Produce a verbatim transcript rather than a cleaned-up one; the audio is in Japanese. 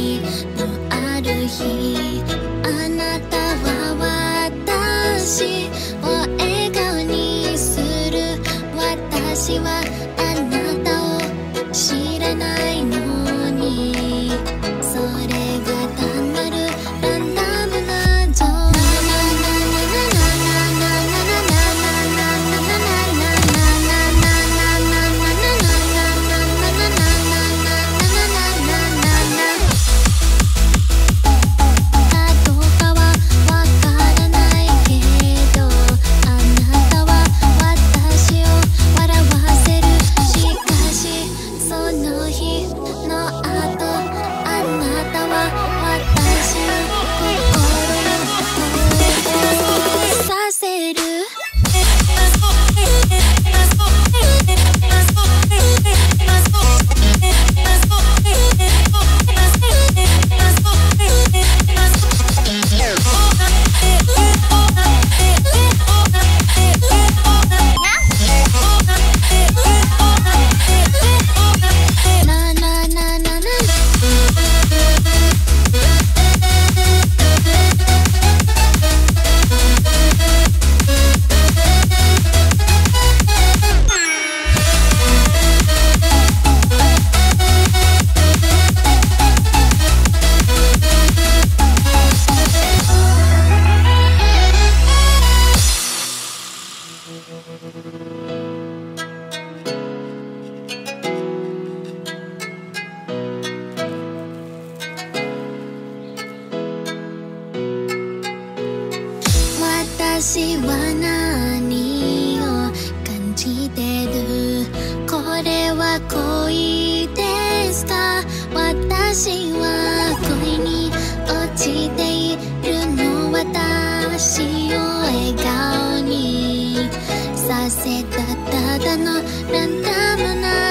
日のある日、あなたは私を笑顔にする。私はあなたを知らないのに、それが単なるランダムな情報。私は何を感じてる？これは恋ですか？私は恋に落ちているの。私を笑顔にさせたただのランダムな